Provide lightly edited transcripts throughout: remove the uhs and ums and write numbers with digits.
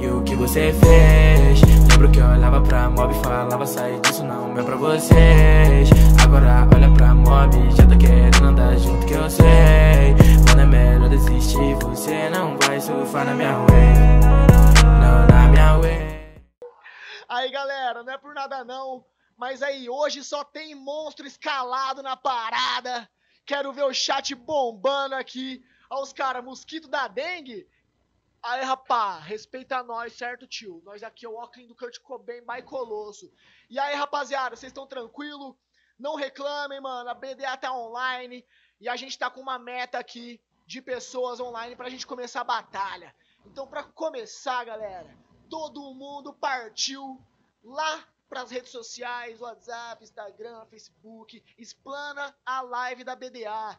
E o que você fez? Lembro que eu olhava pra mob e falava, sai disso, não é pra vocês. Agora olha pra mob, já tô querendo andar junto que eu sei. Mano, é melhor desistir, você não vai surfar na minha wave. Não, na minha wave. Aí galera, não é por nada não, mas aí hoje só tem monstro escalado na parada. Quero ver o chat bombando aqui. Olha os caras, mosquito da dengue. Aí rapá, respeita nós, certo tio? Nós aqui é o Ocklin do Kurt Cobain, by Colosso. E aí rapaziada, vocês estão tranquilo? Não reclamem, mano, a BDA tá online. E a gente tá com uma meta aqui de pessoas online pra gente começar a batalha. Então pra começar, galera, todo mundo partiu lá pras redes sociais, WhatsApp, Instagram, Facebook, explana a live da BDA,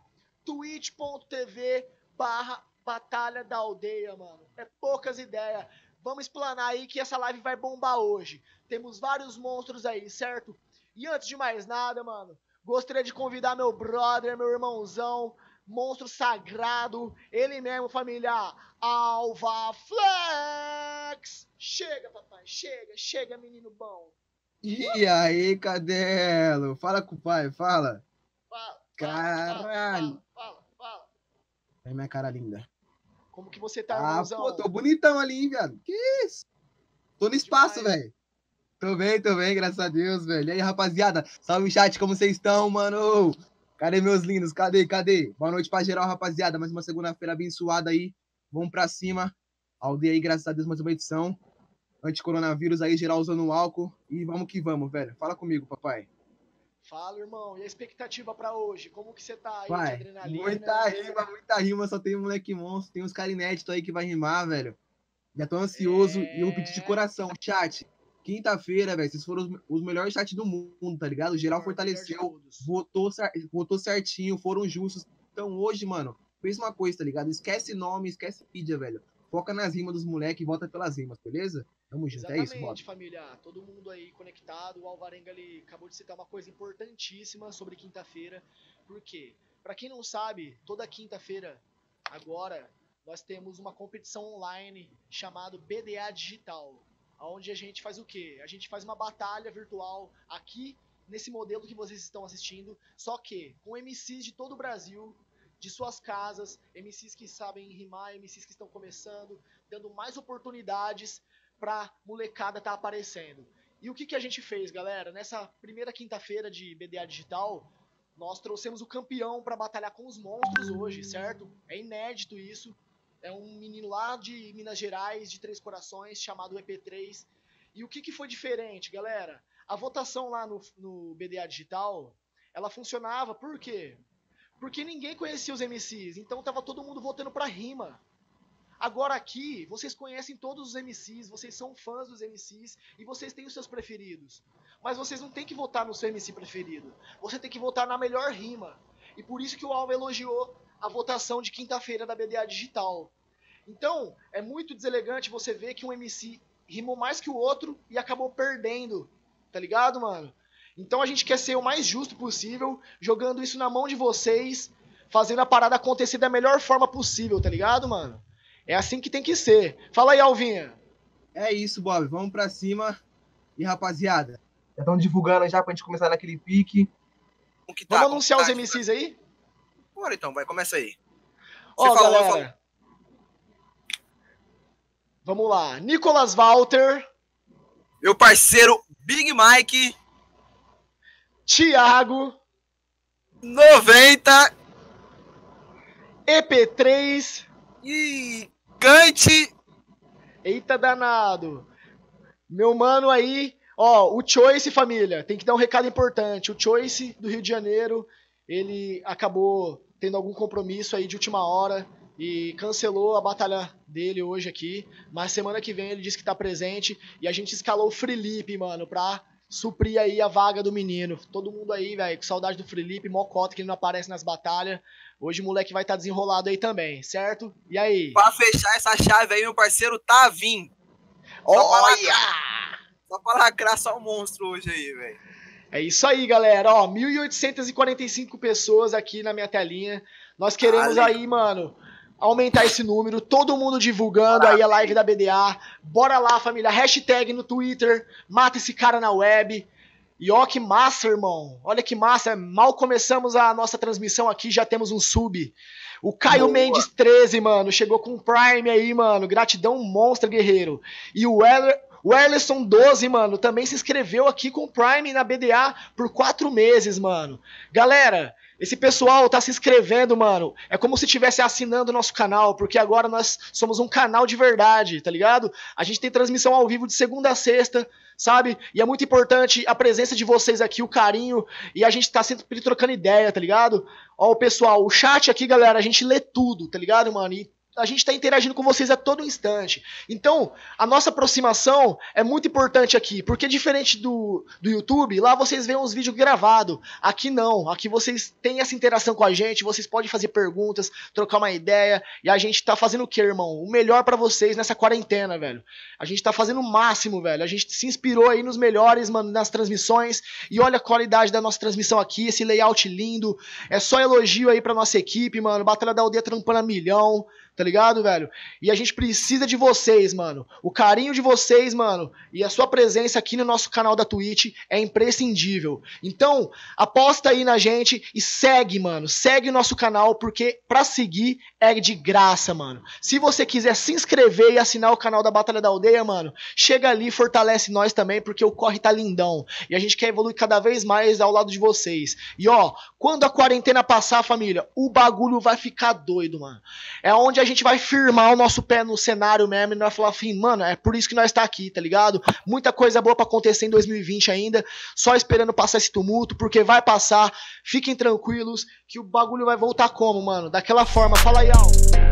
twitch.tv/Batalha da Aldeia, mano. É poucas ideias. Vamos explanar aí que essa live vai bombar hoje. Temos vários monstros aí, certo? E antes de mais nada, mano, gostaria de convidar meu brother, meu irmãozão, monstro sagrado, ele mesmo, família, Alva Flex. Chega, papai, chega, menino bom. E aí, Cadelo? Fala com o pai, fala. Caralho. Fala. É minha cara linda. Como que você tá, irmãozão? Pô, tô bonitão ali, hein, viado. Que isso? Tô no espaço, velho. Tô bem, graças a Deus, velho. E aí, rapaziada? Salve, chat, como vocês estão, mano? Cadê meus lindos? Cadê? Boa noite pra geral, rapaziada. Mais uma segunda-feira abençoada aí. Vamos pra cima. Aldeia aí, graças a Deus, mais uma edição. Anti-coronavírus aí, geral usando álcool. E vamos que vamos, velho. Fala comigo, papai. Fala, irmão. E a expectativa pra hoje? Como que você tá aí, Pai, de adrenalina? muita rima. Só tem um moleque monstro. Tem uns caras inéditos aí que vai rimar, velho. Já tô ansioso e eu vou pedir de coração. Chat, quinta-feira, velho, vocês foram os melhores chats do mundo, tá ligado? O geral fortaleceu, votou certinho, foram justos. Então hoje, mano, mesma coisa, tá ligado? Esquece nome, esquece mídia, velho. Foca nas rimas dos moleques e vota pelas rimas, beleza? Tamo junto, é isso, Exatamente, Bob. família. Todo mundo aí conectado. O Alvarenga ali acabou de citar uma coisa importantíssima sobre quinta-feira. Por quê? Pra quem não sabe, toda quinta-feira, agora, nós temos uma competição online chamada BDA Digital. Onde a gente faz o quê? A gente faz uma batalha virtual aqui, nesse modelo que vocês estão assistindo, só que com MCs de todo o Brasil, de suas casas, MCs que sabem rimar, MCs que estão começando, dando mais oportunidades pra molecada tá aparecendo. E o que a gente fez, galera? Nessa primeira quinta-feira de BDA Digital, nós trouxemos o campeão pra batalhar com os monstros hoje, certo? É inédito isso. É um menino lá de Minas Gerais, de Três Corações, chamado EP3. E o que foi diferente, galera? A votação lá no BDA Digital, ela funcionava por quê? Porque ninguém conhecia os MCs, então tava todo mundo votando pra rima. Agora aqui, vocês conhecem todos os MCs, vocês são fãs dos MCs e vocês têm os seus preferidos. Mas vocês não tem que votar no seu MC preferido. Você tem que votar na melhor rima. E por isso que o Alva elogiou a votação de quinta-feira da BDA Digital. Então, é muito deselegante você ver que um MC rimou mais que o outro e acabou perdendo, tá ligado, mano? Então a gente quer ser o mais justo possível, jogando isso na mão de vocês, fazendo a parada acontecer da melhor forma possível, tá ligado, mano? É assim que tem que ser. Fala aí, Alvinha. É isso, Bob. Vamos pra cima. E, rapaziada, já estão divulgando já pra gente começar naquele pique. Vamos anunciar os MCs aí? Bora então, vai, começa aí. Ó, galera. Vamos lá. Nicolas Walter. Meu parceiro Big Mike. Thiago. 90. EP3. E Cante. Eita danado. Meu mano aí, ó, o Choice, família, tem que dar um recado importante. O Choice do Rio de Janeiro, ele acabou tendo algum compromisso aí de última hora e cancelou a batalha dele hoje aqui, mas semana que vem ele disse que tá presente e a gente escalou o Felipe, mano, pra suprir aí a vaga do menino. Todo mundo aí, velho, com saudade do Felipe, mocota que ele não aparece nas batalhas. Hoje o moleque vai estar desenrolado aí também, certo? E aí? Pra fechar essa chave aí, meu parceiro Tavim. Olha! Só pra lacrar só o monstro hoje aí, velho. É isso aí, galera. Ó, 1.845 pessoas aqui na minha telinha. Nós queremos aí, mano, aumentar esse número, todo mundo divulgando aí a live da BDA. Bora lá, família. Hashtag no Twitter, mata esse cara na web. E ó que massa, irmão. Olha que massa. Mal começamos a nossa transmissão aqui, já temos um sub. O Caio Mendes 13, mano, chegou com um Prime aí, mano. Gratidão monstra, guerreiro. E o Erlerson 12, mano, também se inscreveu aqui com o Prime na BDA por 4 meses, mano. Galera, esse pessoal tá se inscrevendo, mano. É como se estivesse assinando o nosso canal, porque agora nós somos um canal de verdade, tá ligado? A gente tem transmissão ao vivo de segunda a sexta, sabe? E é muito importante a presença de vocês aqui, o carinho, e a gente tá sempre trocando ideia, tá ligado? Ó, pessoal, o chat aqui, galera, a gente lê tudo, tá ligado, mano? E a gente tá interagindo com vocês a todo instante. Então, a nossa aproximação é muito importante aqui, porque diferente do YouTube, lá vocês veem os vídeos gravados. Aqui não, aqui vocês têm essa interação com a gente, vocês podem fazer perguntas, trocar uma ideia, e a gente tá fazendo o quê, irmão? O melhor pra vocês nessa quarentena, velho. A gente tá fazendo o máximo, velho. A gente se inspirou aí nos melhores, mano, nas transmissões, e olha a qualidade da nossa transmissão aqui, esse layout lindo. É só elogio aí pra nossa equipe, mano. Batalha da Aldeia trampando a milhão. Tá ligado, velho? E a gente precisa de vocês, mano. O carinho de vocês, mano, e a sua presença aqui no nosso canal da Twitch é imprescindível. Então, aposta aí na gente e segue, mano. Segue o nosso canal, porque pra seguir é de graça, mano. Se você quiser se inscrever e assinar o canal da Batalha da Aldeia, mano, chega ali e fortalece nós também, porque o corre tá lindão. E a gente quer evoluir cada vez mais ao lado de vocês. E ó, quando a quarentena passar, família, o bagulho vai ficar doido, mano. É onde a gente vai firmar o nosso pé no cenário mesmo e nós vai falar assim, mano, é por isso que nós tá aqui, tá ligado? Muita coisa boa pra acontecer em 2020 ainda, só esperando passar esse tumulto, porque vai passar, fiquem tranquilos que o bagulho vai voltar como, mano? Daquela forma, fala aí, Al.